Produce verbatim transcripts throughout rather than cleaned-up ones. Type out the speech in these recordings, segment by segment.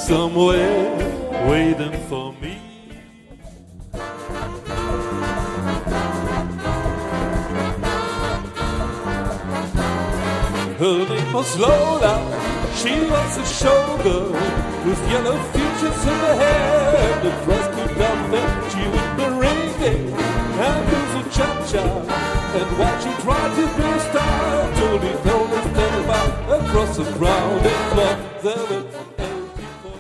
somewhere waiting for me. Her name was Lola, she was a showgirl with yellow features in her hair. The dress could down she would be ringing and do some cha-cha. And while she tried to be a star, told me told us tell about across the crowded club. There went from eighty-four.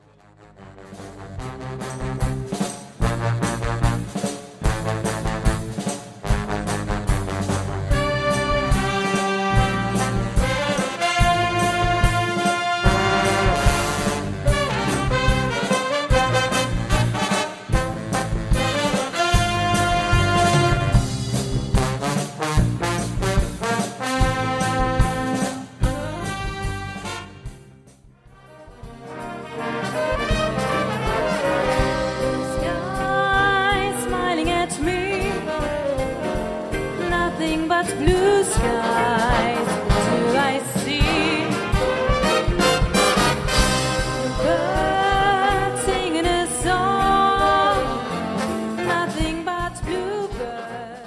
Nothing but blue skies do I see. Birds singing a song, nothing but bluebirds.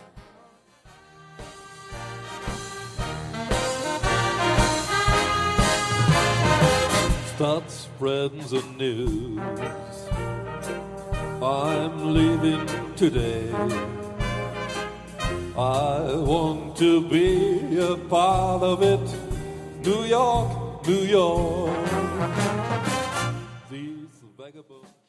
Start spreading the news. I'm leaving today. I want to be a part of it. New York, New York. These vagabonds.